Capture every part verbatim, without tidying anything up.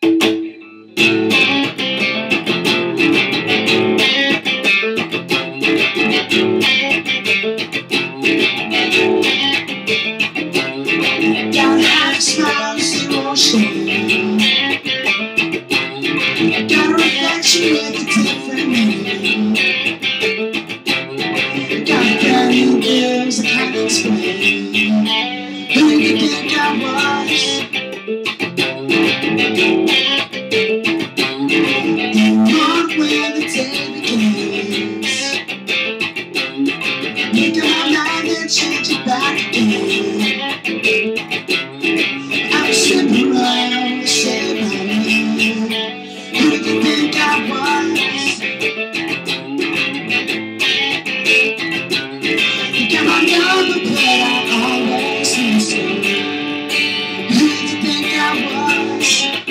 Gotta have a smile, zero shame. Got a reflection with a different name. Got brand new girls I can't explain. Who do you think I was? You run where the day begins. Make up my mind and change it back again. I'm sitting around the same mind. Who do you think I was? You got my number, but I always listen. Who do you think I was?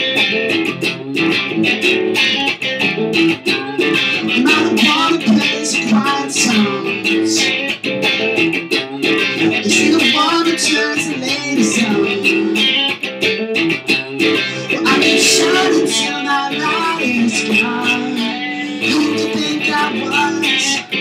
I'm out of one place of quiet songs. Is it the one who turns the ladies on? Well, I can shout until my light is gone. Who do you think I was?